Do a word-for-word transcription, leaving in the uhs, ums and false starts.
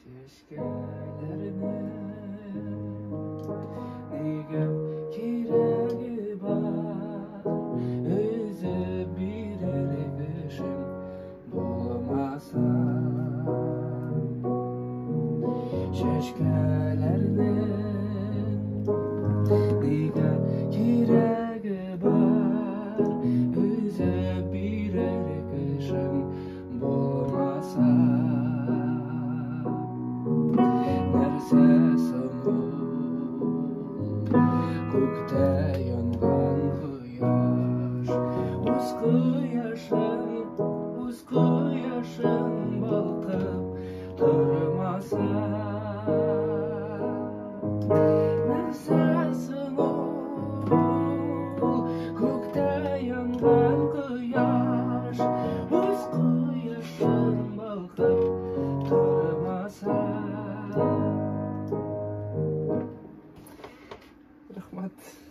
Чешкелерinin неге керегі бар, өзі берер кішім болмаса. Чешкелерinin неге керегі бар, өзі берер кішім болмаса. Көкте янған құяш, өз құяшың, өз құяшың балқып тұрмаса. Нәрсесің ол, көкте янған құяш, өз құяшың балқып тұрмаса. Рахмат.